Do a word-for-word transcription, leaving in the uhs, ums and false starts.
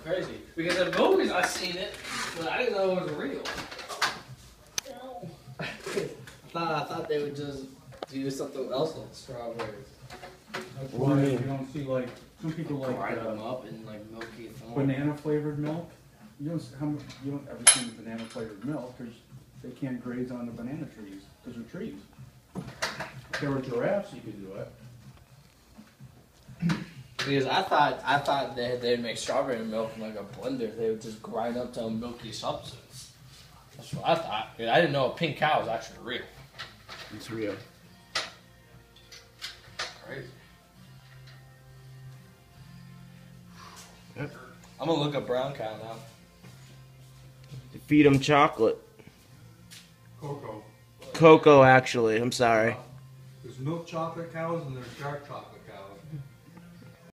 crazy. Because in movies I've seen it, but I didn't know it was real. I thought I thought they would just do something else with strawberries. That's why you don't see like some people like grind uh, them up in like milky form. banana flavored milk. You don't how much, you don't ever see banana flavored milk because they can't graze on the banana trees because they're trees. If there were giraffes, you could do it. Because I thought I thought they they'd make strawberry milk in like a blender. They would just grind up to a milky substance. That's what I thought. I didn't know a pink cow was actually real. It's real. Crazy. Yep. I'm gonna look up brown cow now. Feed them chocolate. Cocoa. Cocoa, actually. I'm sorry. There's milk chocolate cows and there's dark chocolate